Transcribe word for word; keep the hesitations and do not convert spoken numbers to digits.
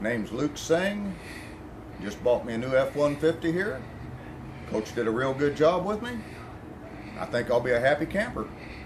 Name's Luke Singh. Just bought me a new F one fifty here. Coach did a real good job with me. I think I'll be a happy camper.